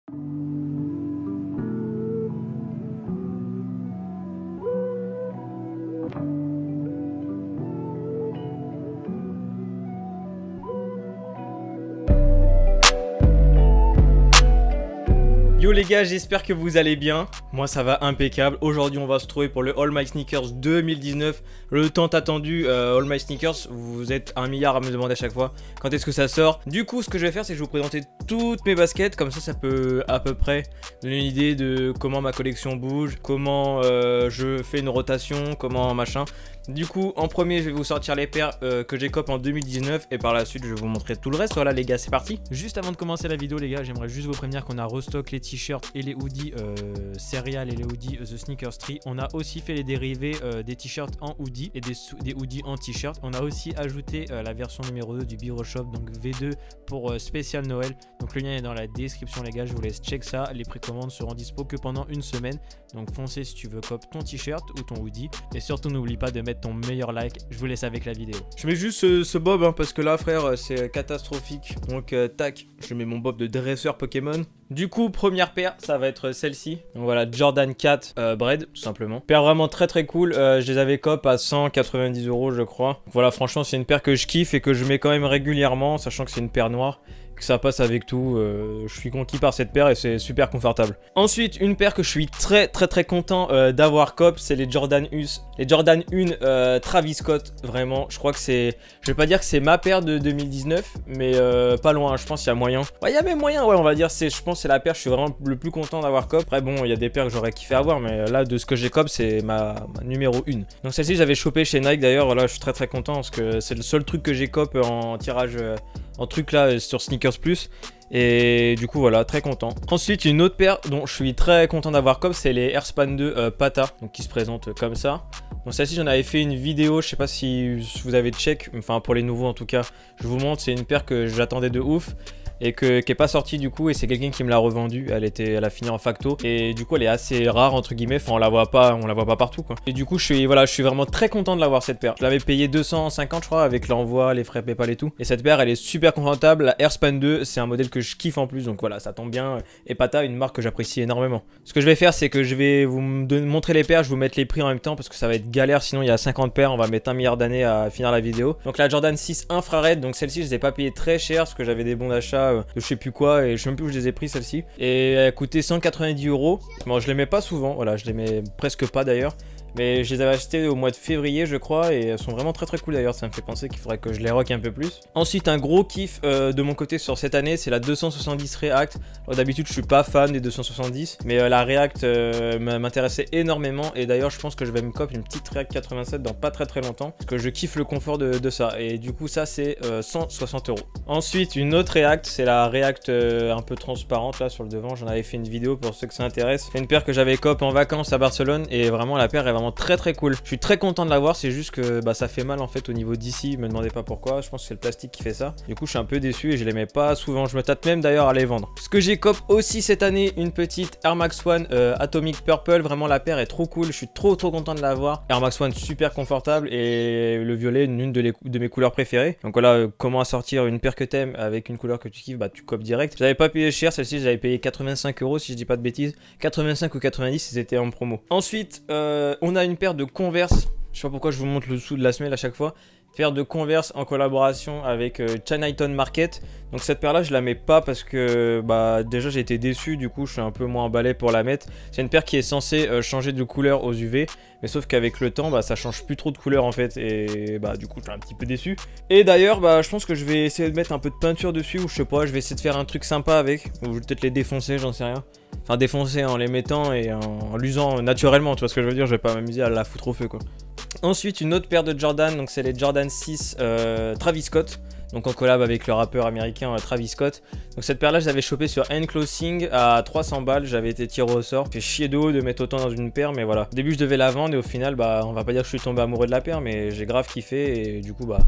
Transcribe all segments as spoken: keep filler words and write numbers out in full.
Yo les gars, j'espère que vous allez bien. Moi ça va impeccable. Aujourd'hui on va se trouver pour le All My Sneakers deux mille dix-neuf. Le tant attendu euh, All My Sneakers. Vous êtes un milliard à me demander à chaque fois quand est-ce que ça sort. Du coup ce que je vais faire c'est que je vais vous présenter toutes mes baskets. Comme ça ça peut à peu près donner une idée de comment ma collection bouge, comment euh, je fais une rotation, comment machin. Du coup en premier je vais vous sortir les paires euh, que j'ai cop en deux mille dix-neuf. Et par la suite je vais vous montrer tout le reste. Voilà les gars, c'est parti. Juste avant de commencer la vidéo les gars, j'aimerais juste vous prévenir qu'on a restock les t-shirts et les hoodies euh, Serial et les hoodies euh, The Sneakers Tree. On a aussi fait les dérivés euh, des t-shirts en hoodie et des, des hoodies en t-shirt. On a aussi ajouté euh, la version numéro deux du Bureau Shop, donc V deux pour euh, spécial Noël. Donc le lien est dans la description les gars, je vous laisse check ça. Les précommandes seront dispo que pendant une semaine. Donc foncez si tu veux cop ton t-shirt ou ton hoodie. Et surtout n'oublie pas de mettre ton meilleur like. Je vous laisse avec la vidéo. Je mets juste ce, ce bob hein, parce que là frère c'est catastrophique. Donc euh, tac, je mets mon bob de dresseur Pokémon. Du coup première paire ça va être celle-ci. Donc voilà Jordan quatre euh, Bread tout simplement. Paire vraiment très très cool. euh, Je les avais cop à cent quatre-vingt-dix euros je crois. Donc, voilà franchement c'est une paire que je kiffe et que je mets quand même régulièrement. Sachant que c'est une paire noire, que ça passe avec tout, euh, je suis conquis par cette paire et c'est super confortable. Ensuite une paire que je suis très très très content euh, d'avoir cop, c'est les Jordan un. Les Jordan un euh, Travis Scott, vraiment je crois que c'est, je vais pas dire que c'est ma paire de deux mille dix-neuf, mais euh, pas loin, je pense qu'il y a moyen. Ouais il y a même moyen, ouais on va dire, c'est, je pense que c'est la paire je suis vraiment le plus content d'avoir cop. Après bon il y a des paires que j'aurais kiffé avoir, mais là de ce que j'ai cop c'est ma, ma numéro un. Donc celle-ci j'avais chopé chez Nike d'ailleurs, voilà je suis très très content parce que c'est le seul truc que j'ai cop en tirage, euh, en truc là sur Sneakers Plus. Et du coup voilà, très content. Ensuite une autre paire dont je suis très content d'avoir cop, c'est les Airspan deux euh, Pata, donc qui se présentent comme ça. Donc celle-ci j'en avais fait une vidéo, je sais pas si vous avez check, enfin pour les nouveaux en tout cas, je vous montre, c'est une paire que j'attendais de ouf. Et que, qui est pas sortie du coup, et c'est quelqu'un qui me l'a revendue. Elle était, elle a fini en facto et du coup elle est assez rare entre guillemets. Enfin on la voit pas, on la voit pas partout quoi. Et du coup je suis voilà, je suis vraiment très content de l'avoir cette paire. Je l'avais payé deux cent cinquante je crois avec l'envoi, les frais PayPal et tout. Et cette paire elle est super confortable. La Airspan deux c'est un modèle que je kiffe en plus, donc voilà ça tombe bien. Et Pata une marque que j'apprécie énormément. Ce que je vais faire c'est que je vais vous montrer les paires, je vais vous mettre les prix en même temps parce que ça va être galère sinon il y a cinquante paires, on va mettre un milliard d'années à finir la vidéo. Donc la Jordan six infrared, donc celle-ci je les ai pas payé très cher parce que j'avais des bons d'achat de je sais plus quoi. Et je sais même plus où je les ai pris celle-ci. Et elle coûtait cent quatre-vingt-dix euros. Bon je les mets pas souvent, voilà je les mets presque pas d'ailleurs. Mais je les avais achetées au mois de février je crois. Et elles sont vraiment très très cool d'ailleurs. Ça me fait penser qu'il faudrait que je les rock un peu plus. Ensuite un gros kiff euh, de mon côté sur cette année, c'est la deux cent soixante-dix React. D'habitude je suis pas fan des deux cent soixante-dix, mais euh, la React euh, m'intéressait énormément. Et d'ailleurs je pense que je vais me cop une petite React quatre-vingt-sept dans pas très très longtemps. Parce que je kiffe le confort de, de ça. Et du coup ça c'est euh, cent soixante euros. Ensuite une autre React, c'est la React euh, un peu transparente là sur le devant. J'en avais fait une vidéo pour ceux que ça intéresse. C'est une paire que j'avais cop en vacances à Barcelone. Et vraiment la paire est vraiment très très cool. Je suis très content de l'avoir, c'est juste que bah, ça fait mal en fait au niveau d'ici. Me demandez pas pourquoi, je pense que c'est le plastique qui fait ça. Du coup je suis un peu déçu et je les mets pas souvent. Je me tâte même d'ailleurs à les vendre. Ce que j'ai cop aussi cette année, une petite Air Max One euh, Atomic Purple. Vraiment la paire est trop cool, je suis trop trop content de l'avoir. Air Max One super confortable et le violet une de, les, de mes couleurs préférées. Donc voilà euh, comment sortir une paire que t'aimes avec une couleur que tu kiffes, bah tu copes direct. J'avais pas payé cher, celle-ci j'avais payé quatre-vingt-cinq euros si je dis pas de bêtises. quatre-vingt-cinq ou quatre-vingt-dix c'était en promo. Ensuite euh, on a une paire de Converse. Je sais pas pourquoi je vous montre le dessous de la semelle à chaque fois. Paire de Converse en collaboration avec euh, Chinatown Market. Donc cette paire là je la mets pas parce que bah déjà j'ai été déçu, du coup je suis un peu moins emballé pour la mettre. C'est une paire qui est censée euh, changer de couleur aux U V, mais sauf qu'avec le temps bah ça change plus trop de couleur en fait, et bah du coup je suis un petit peu déçu. Et d'ailleurs bah je pense que je vais essayer de mettre un peu de peinture dessus, ou je sais pas, je vais essayer de faire un truc sympa avec, ou je vais peut-être les défoncer, j'en sais rien. Enfin défoncer en les mettant et en, en l'usant naturellement, tu vois ce que je veux dire, je vais pas m'amuser à la foutre au feu quoi. Ensuite une autre paire de Jordan, donc c'est les Jordan six euh, Travis Scott. Donc en collab avec le rappeur américain euh, Travis Scott. Donc cette paire là je l'avais chopée sur N-Clothing à trois cents balles, j'avais été tiré au sort. Fait chier de haut de mettre autant dans une paire, mais voilà. Au début je devais la vendre et au final bah on va pas dire que je suis tombé amoureux de la paire, mais j'ai grave kiffé et du coup bah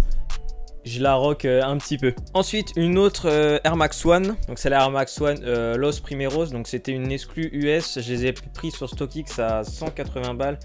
je la rock euh, un petit peu. Ensuite une autre euh, Air Max One, donc c'est la Air Max One euh, Los Primeros, donc c'était une exclue U S, je les ai pris sur StockX à cent quatre-vingts balles.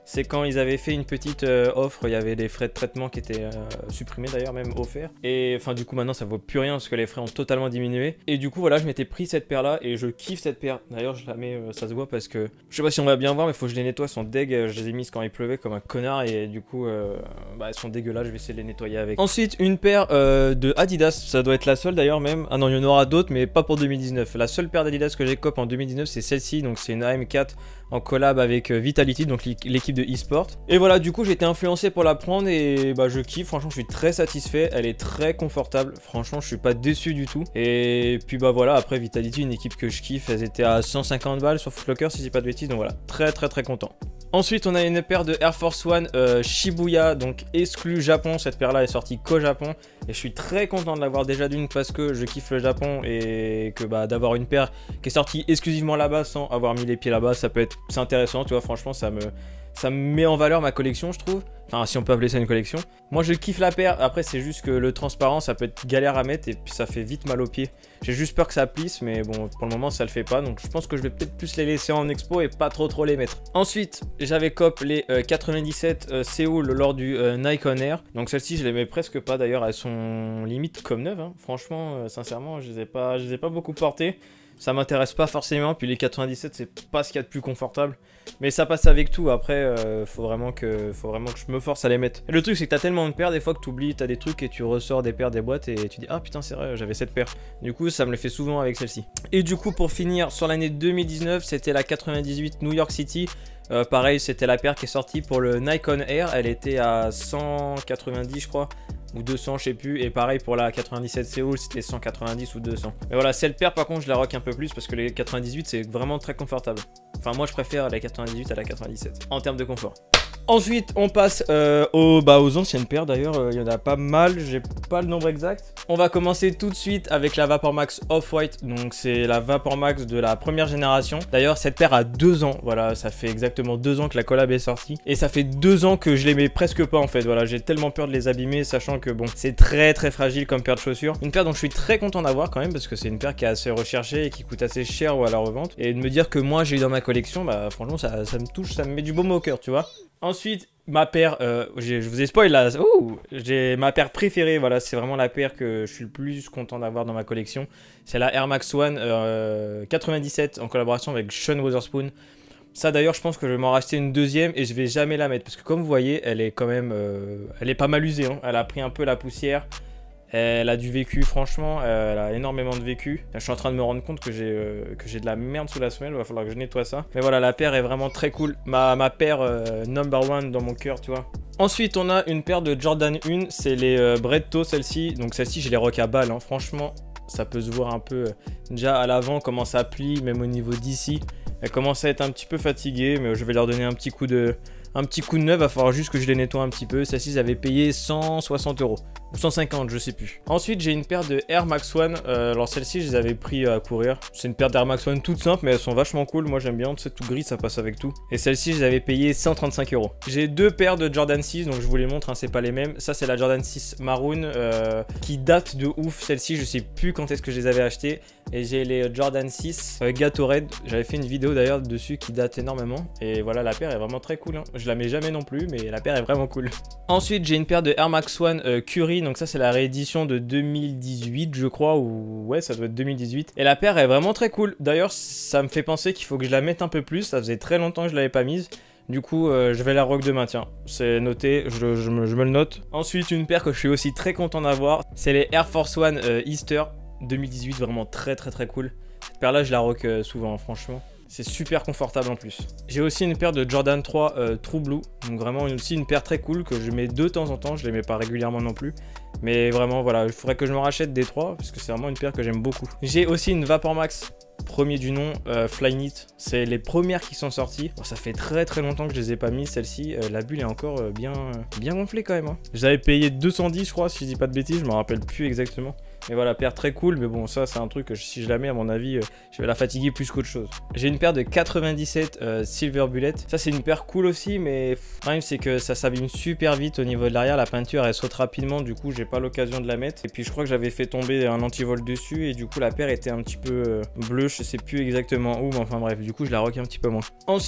c'est quand ils avaient fait une petite euh, offre, il y avait des frais de traitement qui étaient euh, supprimés d'ailleurs, même offerts. Et enfin du coup maintenant ça vaut plus rien parce que les frais ont totalement diminué. Et du coup voilà, je m'étais pris cette paire là et je kiffe cette paire. D'ailleurs je la mets, euh, ça se voit parce que je sais pas si on va bien voir mais faut que je les nettoie, elles sont deg, je les ai mises quand il pleuvait comme un connard et du coup euh, bah, elles sont dégueulasses, je vais essayer de les nettoyer avec. Ensuite une paire euh, de Adidas, ça doit être la seule d'ailleurs même. Ah non il y en aura d'autres mais pas pour deux mille dix-neuf. La seule paire d'Adidas que j'ai cop en deux mille dix-neuf c'est celle-ci, donc c'est une A M quatre en collab avec euh, Vitality, donc l'équipe de eSport. Et voilà, du coup j'ai été influencé pour la prendre et bah je kiffe, franchement je suis très satisfait, elle est très confortable, franchement je suis pas déçu du tout. Et puis bah voilà, après Vitality, une équipe que je kiffe, elles étaient à cent cinquante balles sur Foot Locker si je dis pas de bêtises, donc voilà, très très très content. Ensuite on a une paire de Air Force One euh, Shibuya, donc exclu Japon, cette paire là est sortie qu'au Japon. Et je suis très content de l'avoir déjà d'une parce que je kiffe le Japon et que bah d'avoir une paire qui est sortie exclusivement là-bas sans avoir mis les pieds là-bas, ça peut être, c'est intéressant, tu vois, franchement ça me... ça me met en valeur ma collection je trouve. Enfin si on peut appeler ça une collection. Moi je kiffe la paire, après c'est juste que le transparent ça peut être galère à mettre et puis ça fait vite mal aux pieds. J'ai juste peur que ça plisse mais bon pour le moment ça le fait pas, donc je pense que je vais peut-être plus les laisser en expo et pas trop trop les mettre. Ensuite j'avais cop les euh, quatre-vingt-dix-sept euh, Séoul lors du euh, Nikon Air. Donc celles-ci je les mets presque pas d'ailleurs, elles sont limite comme neuves hein. Franchement euh, sincèrement je les ai pas, je les ai pas beaucoup portées. Ça m'intéresse pas forcément, puis les quatre-vingt-dix-sept c'est pas ce qu'il y a de plus confortable. Mais ça passe avec tout, après euh, faut, vraiment que, faut vraiment que je me force à les mettre. Et le truc c'est que t'as tellement de paires, des fois que t'oublies, t'as des trucs et tu ressors des paires des boîtes et tu dis ah putain c'est vrai j'avais cette paire. Du coup ça me le fait souvent avec celle-ci. Et du coup pour finir sur l'année deux mille dix-neuf c'était la quatre-vingt-dix-huit New York City. Euh, pareil c'était la paire qui est sortie pour le Nikon Air, elle était à cent quatre-vingt-dix je crois. Ou deux cents, je sais plus. Et pareil pour la quatre-vingt-dix-sept Séoul, c'était cent quatre-vingt-dix ou deux cents. Mais voilà, cette paire par contre, je la rock un peu plus parce que les quatre-vingt-dix-huit, c'est vraiment très confortable. Enfin, moi, je préfère la quatre-vingt-dix-huit à la quatre-vingt-dix-sept en termes de confort. Ensuite, on passe euh, aux, bah, aux anciennes paires. D'ailleurs, il euh, y en a pas mal. J'ai pas le nombre exact. On va commencer tout de suite avec la Vapor Max Off-White. Donc, c'est la Vapor Max de la première génération. D'ailleurs, cette paire a deux ans. Voilà, ça fait exactement deux ans que la collab est sortie. Et ça fait deux ans que je les mets presque pas en fait. Voilà, j'ai tellement peur de les abîmer, sachant que bon, c'est très très fragile comme paire de chaussures. Une paire dont je suis très content d'avoir quand même parce que c'est une paire qui est assez recherchée et qui coûte assez cher ou à la revente. Et de me dire que moi j'ai eu dans ma collection, bah franchement ça, ça me touche, ça me met du baume au cœur, tu vois. Ensuite, ma paire, euh, je vous ai spoil là, ouh, j'ai ma paire préférée, voilà, c'est vraiment la paire que je suis le plus content d'avoir dans ma collection. C'est la Air Max One euh, quatre-vingt-dix-sept en collaboration avec Sean Wotherspoon. Ça d'ailleurs, je pense que je vais m'en racheter une deuxième et je vais jamais la mettre parce que comme vous voyez, elle est quand même, euh, elle est pas mal usée, hein. Elle a pris un peu la poussière. Elle a du vécu, franchement, elle a énormément de vécu. Je suis en train de me rendre compte que j'ai euh, que j'ai de la merde sous la semelle, il va falloir que je nettoie ça. Mais voilà, la paire est vraiment très cool. Ma, ma paire euh, number one dans mon cœur, tu vois. Ensuite, on a une paire de Jordan un, c'est les euh, Bredto, celle-ci. Donc celle-ci, je les rock à balle, hein. Franchement, ça peut se voir un peu, euh, déjà à l'avant, comment ça plie, même au niveau d'ici. Elle commence à être un petit peu fatiguée, mais je vais leur donner un petit coup de... Un petit coup de neuf, va falloir juste que je les nettoie un petit peu. Celle-ci, j'avais payé cent soixante euros. Ou cent cinquante, je sais plus. Ensuite, j'ai une paire de Air Max One. Euh, alors, celle-ci, je les avais pris à courir. C'est une paire d'Air Max One toute simple, mais elles sont vachement cool. Moi, j'aime bien. Tu sais, tout gris, ça passe avec tout. Et celle-ci, je les avais payé cent trente-cinq euros. J'ai deux paires de Jordan six, donc je vous les montre, hein, c'est pas les mêmes. Ça, c'est la Jordan six Maroon, euh, qui date de ouf. Celle-ci, je sais plus quand est-ce que je les avais achetées. Et j'ai les Jordan six euh, Gatorade. J'avais fait une vidéo d'ailleurs dessus qui date énormément. Et voilà, la paire est vraiment très cool, hein. Je la mets jamais non plus, mais la paire est vraiment cool. Ensuite, j'ai une paire de Air Max One euh, Curry. Donc ça, c'est la réédition de deux mille dix-huit, je crois. Ou ouais, ça doit être deux mille dix-huit. Et la paire est vraiment très cool. D'ailleurs, ça me fait penser qu'il faut que je la mette un peu plus. Ça faisait très longtemps que je l'avais pas mise. Du coup, euh, je vais la rock demain, tiens. C'est noté, je, je, me, je me le note. Ensuite, une paire que je suis aussi très content d'avoir, c'est les Air Force One euh, Easter deux mille dix-huit. Vraiment très très très cool. Cette paire là, je la rock euh, souvent, franchement. C'est super confortable en plus. J'ai aussi une paire de Jordan trois euh, True Blue. Donc vraiment aussi une paire très cool que je mets de temps en temps. Je les mets pas régulièrement non plus. Mais vraiment voilà, il faudrait que je me rachète des trois parce que c'est vraiment une paire que j'aime beaucoup. J'ai aussi une Vapor Max. Premier du nom, euh, Flyknit, c'est les premières qui sont sorties. Bon, ça fait très très longtemps que je les ai pas mis, celle-ci. Euh, la bulle est encore euh, bien, euh, bien gonflée quand même, hein. J'avais payé deux cent dix, je crois, si je dis pas de bêtises, je me rappelle plus exactement. Mais voilà, paire très cool, mais bon, ça c'est un truc que si je la mets, à mon avis, euh, je vais la fatiguer plus qu'autre chose. J'ai une paire de quatre-vingt-dix-sept euh, Silver Bullet. Ça c'est une paire cool aussi, mais le problème c'est que ça s'abîme super vite au niveau de l'arrière. La peinture elle saute rapidement, du coup j'ai pas l'occasion de la mettre. Et puis je crois que j'avais fait tomber un antivol dessus et du coup la paire était un petit peu euh, bleue. Je sais plus exactement où, mais enfin bref, du coup je la rock un petit peu moins. Ensuite,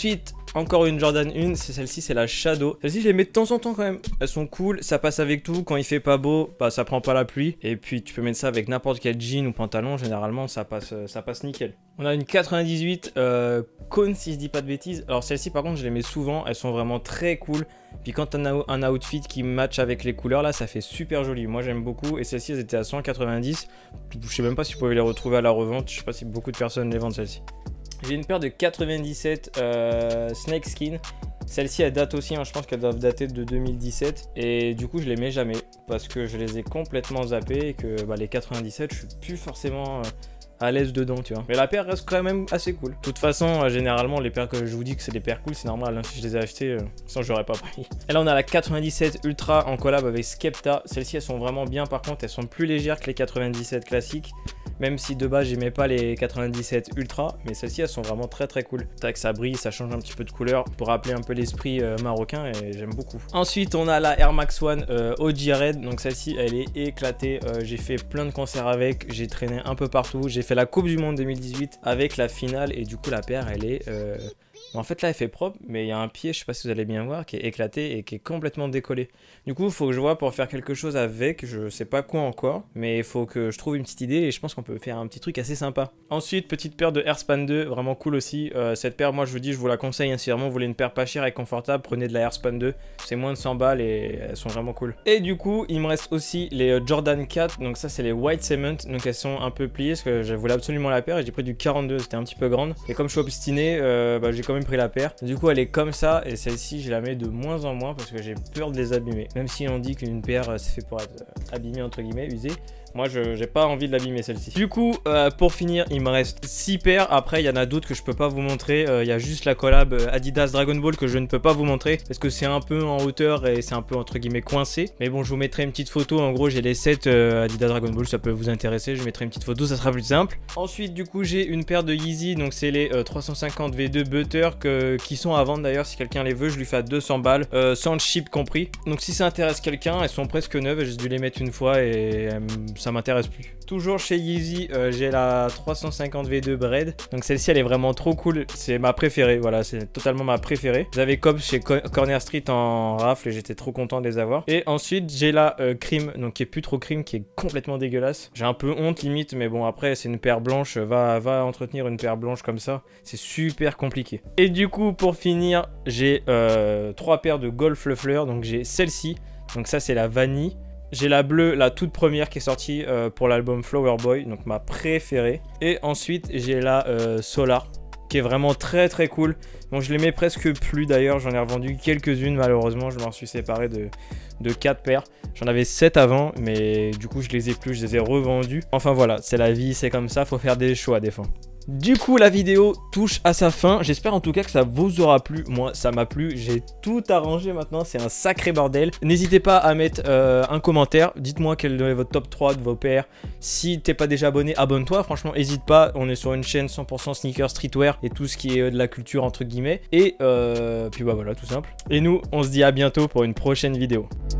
encore une Jordan un, c'est celle-ci, c'est la Shadow. Celle-ci, je les mets de temps en temps quand même. Elles sont cool, ça passe avec tout. Quand il fait pas beau, bah ça prend pas la pluie. Et puis tu peux mettre ça avec n'importe quel jean ou pantalon. Généralement, ça passe, ça passe nickel. On a une quatre-vingt-dix-huit euh, Cône, si je dis pas de bêtises. Alors celle-ci, par contre, je les mets souvent. Elles sont vraiment très cool. Puis quand on a un outfit qui match avec les couleurs, là, ça fait super joli. Moi, j'aime beaucoup. Et celles-ci, elles étaient à cent quatre-vingt-dix. Je sais même pas si vous pouvez les retrouver à la revente. Je sais pas si beaucoup de personnes les vendent, celles-ci. J'ai une paire de quatre-vingt-dix-sept euh, Snake Skin. Celle-ci, elle date aussi, hein, je pense qu'elles doivent dater de deux mille dix-sept. Et du coup, je les mets jamais parce que je les ai complètement zappées et que bah, les quatre-vingt-dix-sept, je suis plus forcément euh, à l'aise dedans, tu vois. Mais la paire reste quand même assez cool. De toute façon, euh, généralement, les paires que je vous dis que c'est des paires cool, c'est normal. Hein, si je les ai achetées, euh, sinon j'aurais pas pris. Et là, on a la quatre-vingt-dix-sept Ultra en collab avec Skepta. Celles-ci, elles sont vraiment bien. Par contre, elles sont plus légères que les quatre-vingt-dix-sept classiques. Même si de base j'aimais pas les quatre-vingt-dix-sept Ultra, mais celles-ci elles sont vraiment très très cool. Tac, ça brille, ça change un petit peu de couleur pour rappeler un peu l'esprit euh, marocain et j'aime beaucoup. Ensuite on a la Air Max One euh, O G Red, donc celle-ci elle est éclatée. Euh, j'ai fait plein de concerts avec, j'ai traîné un peu partout. J'ai fait la Coupe du Monde deux mille dix-huit avec la finale et du coup la paire elle est... Euh... En fait là elle fait propre, mais il y a un pied, je sais pas si vous allez bien voir, qui est éclaté et qui est complètement décollé. Du coup il faut que je vois pour faire quelque chose avec, je sais pas quoi encore, mais il faut que je trouve une petite idée et je pense qu'on peut faire un petit truc assez sympa. Ensuite petite paire de Airspan deux, vraiment cool aussi. Euh, cette paire moi je vous dis, je vous la conseille, hein, si vraiment vous voulez une paire pas chère et confortable, prenez de la Airspan deux, c'est moins de cent balles et elles sont vraiment cool. Et du coup il me reste aussi les Jordan quatre, donc ça c'est les White Cement, donc elles sont un peu pliées parce que je voulais absolument la paire et j'ai pris du quarante-deux, c'était un petit peu grande. Et comme je suis obstiné, euh, bah, j'ai quand même pris la paire. Du coup elle est comme ça et celle-ci je la mets de moins en moins parce que j'ai peur de les abîmer. Même si on dit qu'une paire c'est fait pour être abîmée entre guillemets, usée. Moi je j'ai pas envie de l'abîmer celle-ci. Du coup euh, pour finir il me reste six paires. Après il y en a d'autres que je peux pas vous montrer. Il euh, y a juste la collab Adidas Dragon Ball que je ne peux pas vous montrer parce que c'est un peu en hauteur et c'est un peu entre guillemets coincé. Mais bon je vous mettrai une petite photo. En gros j'ai les sept euh, Adidas Dragon Ball, ça peut vous intéresser. Je mettrai une petite photo, ça sera plus simple. Ensuite du coup j'ai une paire de Yeezy. Donc c'est les euh, trois cent cinquante V deux Butter que, qui sont à vendre d'ailleurs. Si quelqu'un les veut je lui fais à deux cents balles euh, sans le chip compris. Donc si ça intéresse quelqu'un, elles sont presque neuves. J'ai dû les mettre une fois et euh, ça m'intéresse plus. Toujours chez Yeezy, euh, j'ai la trois cent cinquante V deux Bread. Donc celle-ci elle est vraiment trop cool. C'est ma préférée, voilà, c'est totalement ma préférée. J'avais Cobb chez Co Corner Street en rafle et j'étais trop content de les avoir. Et ensuite j'ai la euh, Cream, donc qui est plus trop Cream, qui est complètement dégueulasse. J'ai un peu honte limite, mais bon après c'est une paire blanche. Va, va entretenir une paire blanche comme ça, c'est super compliqué. Et du coup pour finir, j'ai euh, trois paires de Golf Le Fleur. Donc j'ai celle-ci, donc ça c'est la vanille. J'ai la bleue, la toute première qui est sortie euh, pour l'album Flower Boy, donc ma préférée. Et ensuite, j'ai la euh, Solar, qui est vraiment très très cool. Bon, je les mets presque plus d'ailleurs, j'en ai revendu quelques-unes malheureusement. Je m'en suis séparé de, de quatre paires. J'en avais sept avant, mais du coup, je les ai plus, je les ai revendus. Enfin voilà, c'est la vie, c'est comme ça, faut faire des choix des fois. Du coup la vidéo touche à sa fin, j'espère en tout cas que ça vous aura plu. Moi ça m'a plu, j'ai tout arrangé maintenant, c'est un sacré bordel. N'hésitez pas à mettre euh, un commentaire, dites-moi quel est votre top trois de vos paires. Si t'es pas déjà abonné, abonne-toi, franchement n'hésite pas. On est sur une chaîne cent pour cent sneakers, streetwear et tout ce qui est de la culture entre guillemets. Et euh, puis bah voilà, tout simple. Et nous on se dit à bientôt pour une prochaine vidéo.